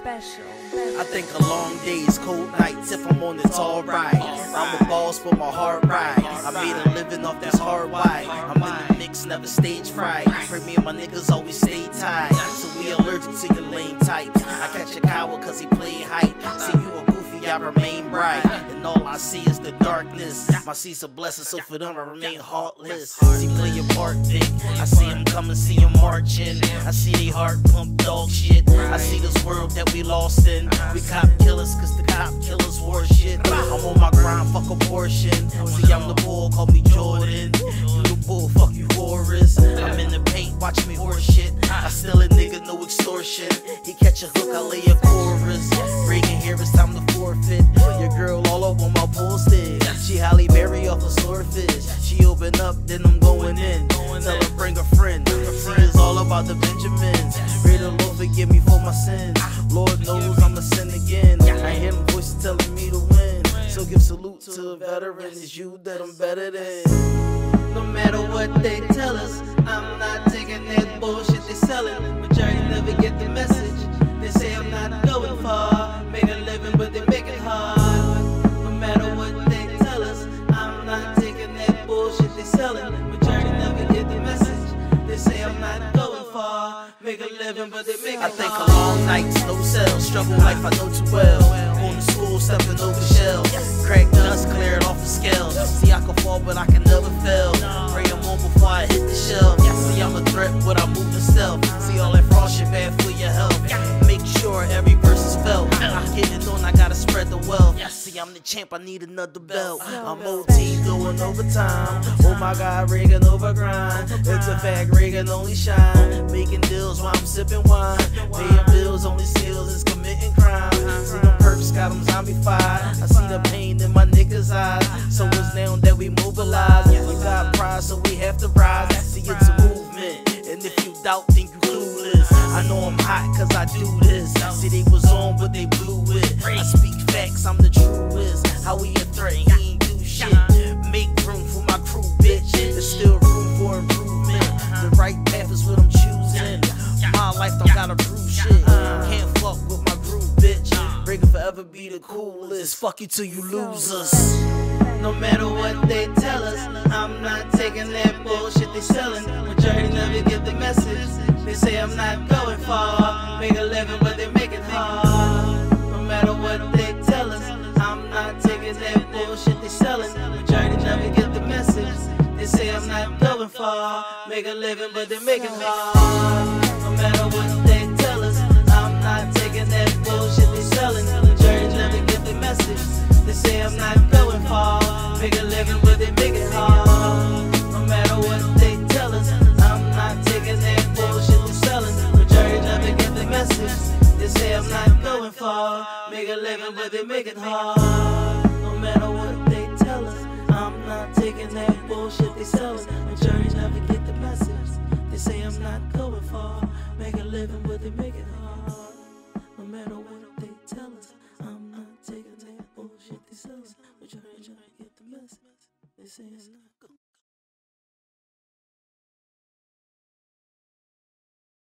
special. I think a long days, cold nights, if I'm on this alright. I'm a boss for my hard ride. I made a living off this hard wide. I'm in the mix, never stage fright. For me and my niggas always stay tight. So we allergic to your lame types. I catch a coward cause he play hype. See you a goofy, I remain bright. And all I see is the darkness. My seat's a blessing, so for them I remain heartless. See play your part, Vic. I see him coming, see him marching. I see they heart pump dog shit. I see this world that we lost in. We cop killers cause the cop killers war shit. I'm on my grind, fuck abortion. See I'm the bull, call me Jordan. You the bull, fuck you Horace. I'm in the paint, watch me horse shit. I still a nigga, no extortion. He catch a hook, I lay a chorus. Reagan here, it's time to forfeit. Your girl all over my pool stick. She Halle Berry off a swordfish. She open up, then I'm going in. Tell her bring a friend. See it's all about the Benjamins. Pray the Lord forgive me for my sins. Lord knows I'ma sin again. I hear them voices telling me to win. So give salute to a veteran. It's you that I'm better than. No matter what they tell us, I'm not taking that bullshit they selling. Majority never get the message. They say I'm not going far. Make a living, but they make it hard. No matter what they tell us, I'm not taking that bullshit they selling. Majority never get the message. They say I'm not going far. Make a living, but they make it hard. I think a long nights, no cells. Struggle life I know too well. Going to school, stepping over shells. Crack dust, clear it off the scales. See I can fall, but I can never fail. Pray I'm on before I hit the shelf. See I'm a threat, but I move the stealth. See all that fraud shit bad for your health. Make sure every verse is felt. I'm getting on, I gotta spread the wealth. See I'm the champ, I need another belt. I'm OT doing overtime. Oh my God, Reagan over grind. It's a fact, Reagan only shine. Making deals while I'm sipping wine. Paying bills, only seals is committing crime. See them perps got them zombified. I see the pain in my niggas' eyes. So it's now that we mobilize. We got pride, so we have to rise. See it's a movement. And if you doubt, then you clueless. I know I'm hot cause I do this. See they was on but they blew it. I speak facts, I'm the truest. How we a threat, he ain't do shit. Make room for my crew, bitch. There's still room for improvement. The right path is what I'm choosing. My life don't gotta prove shit. Can't fuck with my groove, bitch. Breaking forever be the coolest. Fuck you till you lose us. No matter what they tell us, I'm not taking that bullshit they selling. Majority never get the message. They say I'm not going far. Make a living, but they make it hard. No matter what they tell us, I'm not taking that bullshit they selling. Majority never get the message. They say I'm not going far. Make a living, but they make it hard. No matter what they tell us, I'm not taking that bullshit they selling. Majority never get the message. They say I'm not going far. Make a living, but they make it hard. No matter what they tell us, I'm not taking that bullshit they're selling. Majority never get the message. They say I'm not going far. Make a living, but they make it hard. No matter what they tell us, I'm not taking that bullshit they selling. Majority never get the message. They say I'm not going far. Make a living, but they make it hard. No matter what they tell us, I'm not taking that bullshit they selling. Majority never get the message. They say I'm not